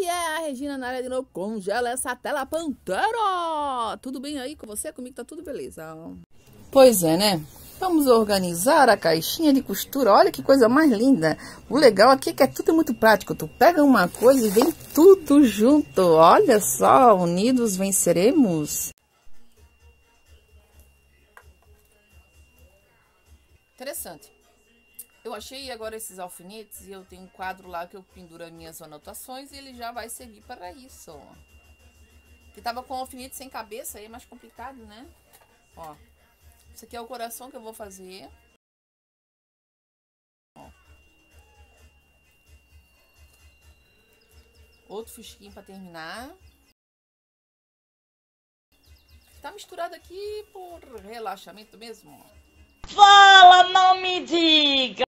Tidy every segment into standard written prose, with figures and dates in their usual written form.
a Regina na área de novo. Congela essa tela, Pantera! Tudo bem aí com você? Comigo tá tudo beleza. Pois é, né? Vamos organizar a caixinha de costura. Olha que coisa mais linda. O legal aqui é que é tudo muito prático. Tu pega uma coisa e vem tudo junto. Olha só, unidos venceremos. Interessante. Eu achei agora esses alfinetes e eu tenho um quadro lá que eu penduro as minhas anotações e ele já vai servir para isso. Que tava com alfinete sem cabeça, aí é mais complicado, né? Ó, esse aqui é o coração que eu vou fazer. Ó. Outro fusquinho para terminar. Tá misturado aqui por relaxamento mesmo. Fala, não me diga!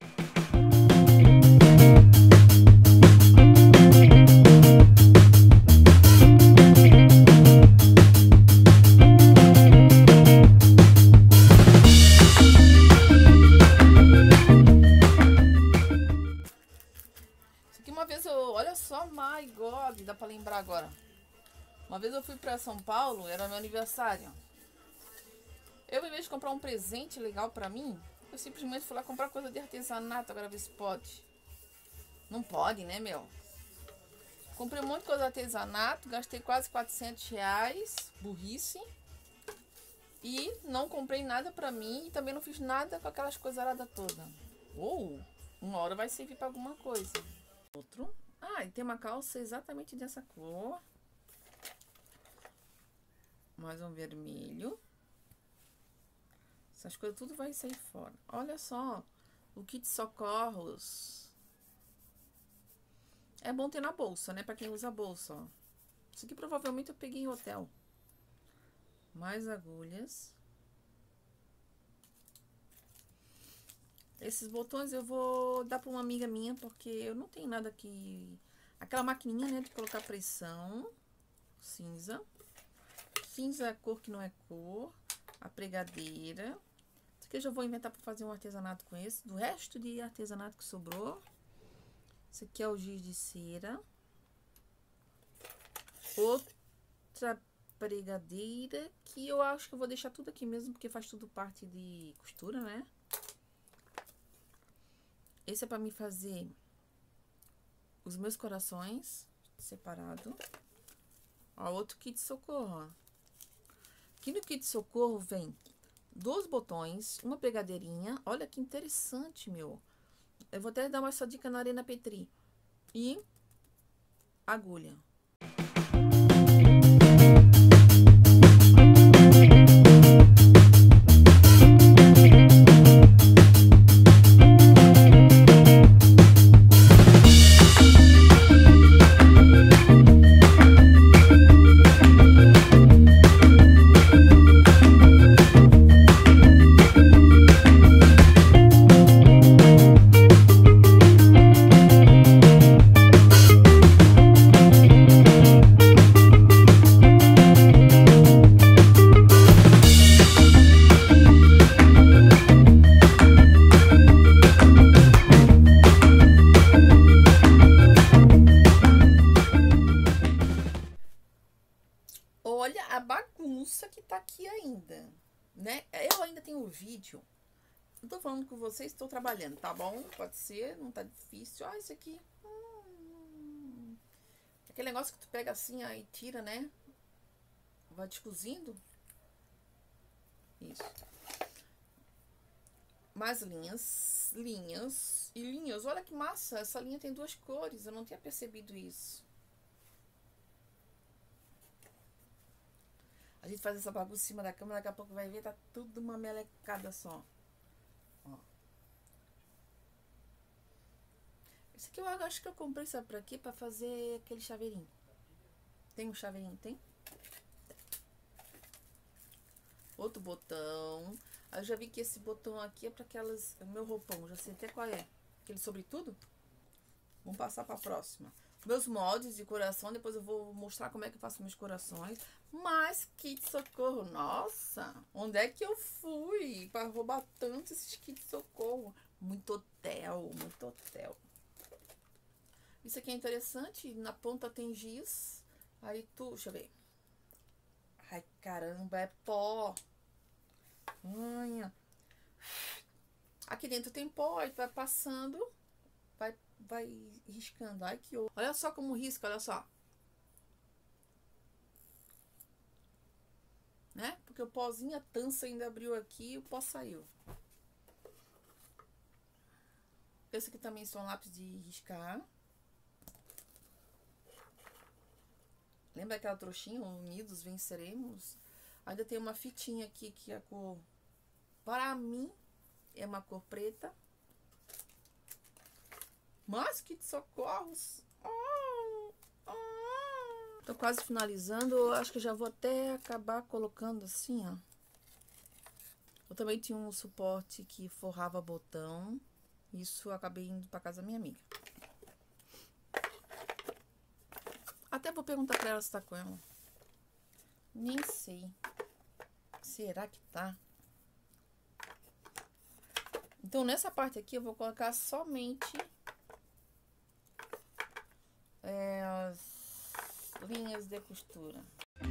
Isso aqui uma vez eu... Olha só, my God, dá pra lembrar agora. Uma vez eu fui pra São Paulo, era meu aniversário. Eu, em vez de comprar um presente legal pra mim, eu simplesmente fui lá comprar coisa de artesanato. Agora ver se pode. Não pode, né, meu? Comprei um monte de coisa de artesanato, gastei quase R$400. Burrice. E não comprei nada pra mim e também não fiz nada com aquelas coisaradas todas. Ou, uma hora vai servir pra alguma coisa. Outro. Ah, e tem uma calça exatamente dessa cor. Mais um vermelho. Essas coisas tudo vai sair fora. Olha só, o kit socorros. É bom ter na bolsa, né? Pra quem usa bolsa, ó. Isso aqui provavelmente eu peguei em hotel. Mais agulhas. Esses botões eu vou dar pra uma amiga minha, porque eu não tenho nada aqui. Aquela maquininha, né, de colocar pressão. Cinza. Cinza é cor que não é cor. A pregadeira. Isso aqui eu já vou inventar para fazer um artesanato com esse. Do resto de artesanato que sobrou. Esse aqui é o giz de cera. Outra pregadeira. Que eu acho que eu vou deixar tudo aqui mesmo. Porque faz tudo parte de costura, né? Esse é para mim fazer os meus corações. Separado. Ó, outro kit socorro, ó. Aqui no kit socorro vem 2 botões, uma pregadeirinha. Olha que interessante, meu. Eu vou até dar uma essa dica na Arena Petri. E agulha. Olha a bagunça que tá aqui ainda, né? Eu ainda tenho um vídeo. Eu tô falando com vocês, estou trabalhando, tá bom? Pode ser, não tá difícil. Ah, isso aqui. Aquele negócio que tu pega assim, aí tira, né? Vai descozindo. Isso. Mais linhas, linhas e linhas. Olha que massa, essa linha tem 2 cores, eu não tinha percebido isso. A gente faz essa bagunça em cima da cama, daqui a pouco vai ver, tá tudo uma melecada só. Ó. Esse aqui eu acho que eu comprei, sabe pra quê? Pra fazer aquele chaveirinho. Tem um chaveirinho, tem? Outro botão. Eu já vi que esse botão aqui é pra aquelas... Meu roupão, já sei até qual é. Aquele sobretudo. Vamos passar pra próxima. Meus moldes de coração, depois eu vou mostrar como é que eu faço meus corações. Mas kit socorro, nossa, onde é que eu fui para roubar tanto esses kits socorro? Muito hotel, muito hotel. Isso aqui é interessante. Na ponta tem giz. Aí tu... Deixa eu ver. Ai, caramba, é pó. Olha. Aqui dentro tem pó. Aí tu vai passando. Vai riscando. Ai, que horror. Olha só como risca, olha só. Né? Porque o pozinho, a tança ainda abriu aqui e o pó saiu. Esse aqui também são lápis de riscar. Lembra aquela trouxinha? Unidos venceremos. Ainda tem uma fitinha aqui que a cor, para mim, é uma cor preta. Mas que socorros! Tô quase finalizando. Eu acho que já vou até acabar colocando assim, ó. Eu também tinha um suporte que forrava botão. Isso eu acabei indo pra casa da minha amiga. Até vou perguntar pra ela se tá com ela. Nem sei. Será que tá? Então, nessa parte aqui, eu vou colocar somente as linhas de costura.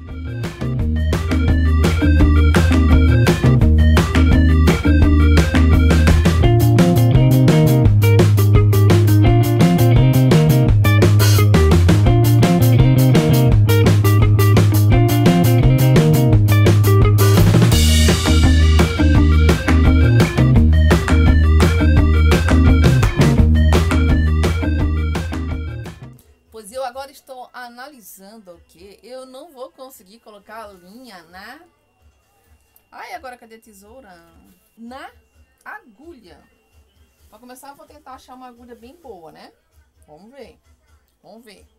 Analisando o que eu não vou conseguir colocar a linha na... Ai, agora cadê a tesoura? Na agulha. Para começar, eu vou tentar achar uma agulha bem boa, né? Vamos ver. Vamos ver.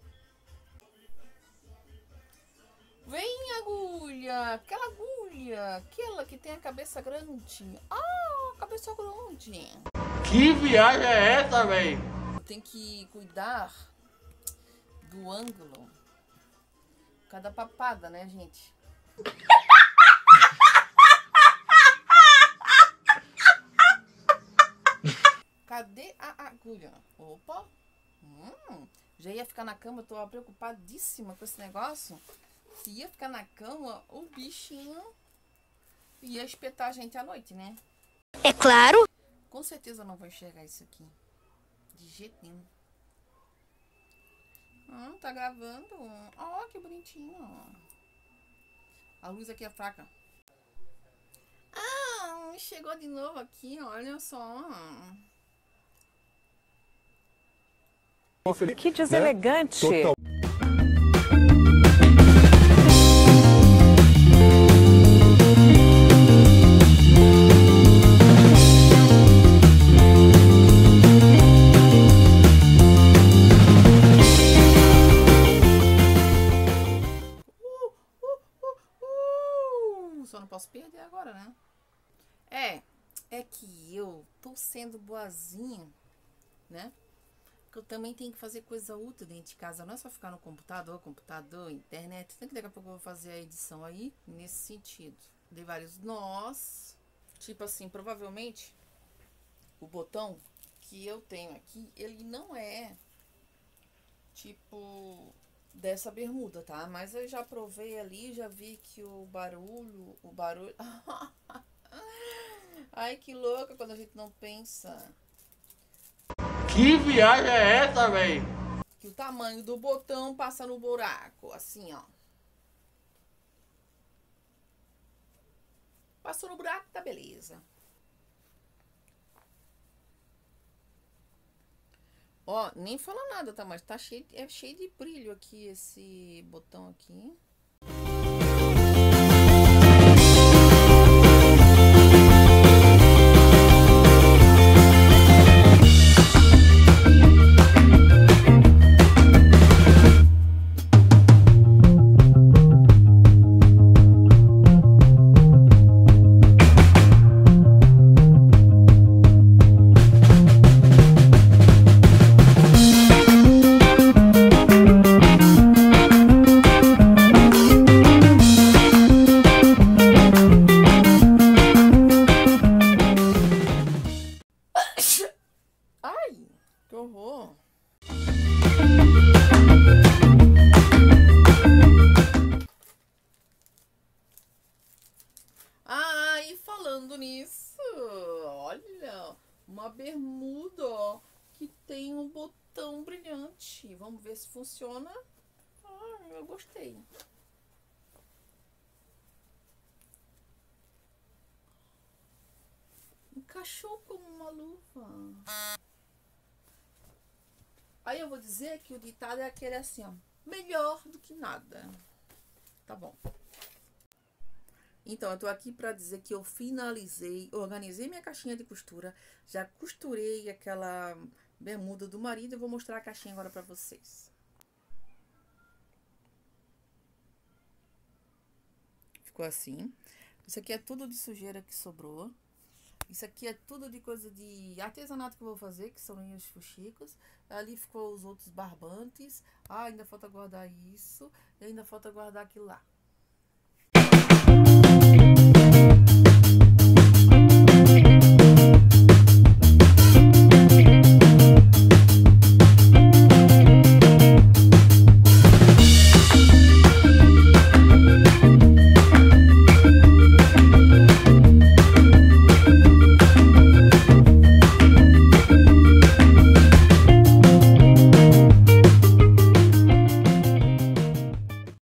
Vem, agulha. Aquela que tem a cabeça grande. Ah, cabeça grande. Que viagem é essa, velho? Tem que cuidar do ângulo. Cada papada, né, gente? Cadê a agulha? Opa! Já ia ficar na cama, eu tô preocupadíssima com esse negócio. Se ia ficar na cama, o bichinho ia espetar a gente à noite, né? É claro! Com certeza eu não vou enxergar isso aqui. De jeito nenhum. Tá gravando. Ó, que bonitinho. A luz aqui é fraca. Chegou de novo aqui, olha só. Que deselegante. Total. Só não posso perder agora, né? É que eu tô sendo boazinha, né? Porque eu também tenho que fazer coisa útil dentro de casa. Não é só ficar no computador, internet. Tem que daqui a pouco eu vou fazer a edição aí, nesse sentido. Dei vários nós. Tipo assim, provavelmente, o botão que eu tenho aqui, ele não é, tipo, dessa bermuda, tá? Mas eu já provei ali, já vi que o barulho... Ai, que louca quando a gente não pensa. Que viagem é essa, velho? Que o tamanho do botão passa no buraco, assim, ó. Passou no buraco, tá beleza. Ó, nem fala nada, tá? Mas tá cheio, é cheio de brilho aqui, esse botão aqui. barbante. Vamos ver se funciona. Ah, eu gostei. Encaixou como uma luva. Aí eu vou dizer que o ditado é aquele assim, ó. Melhor do que nada. Tá bom. Então, eu tô aqui pra dizer que eu finalizei, organizei minha caixinha de costura. Já costurei aquela bermuda do marido. Eu vou mostrar a caixinha agora pra vocês. Ficou assim. Isso aqui é tudo de sujeira que sobrou. Isso aqui é tudo de coisa de artesanato que eu vou fazer, que são os fuxicos. Ali ficou os outros barbantes. Ah, ainda falta guardar isso. E ainda falta guardar aquilo lá.